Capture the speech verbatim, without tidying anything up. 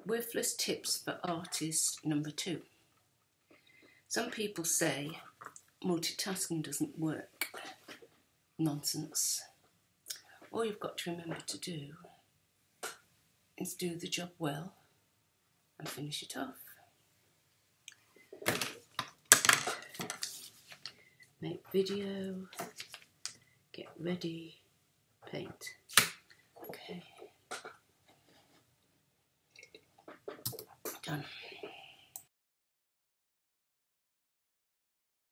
Worthless tips for artist number two. Some people say multitasking doesn't work. Nonsense. All you've got to remember to do is do the job well and finish it off. Make video, get ready, paint. Okay. Done.